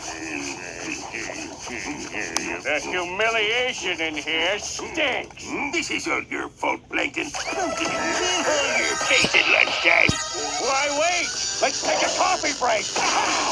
The humiliation in here stinks. This is all your fault, Plankton. I'm gonna eat all your face at lunchtime. Why wait? Let's take a coffee break.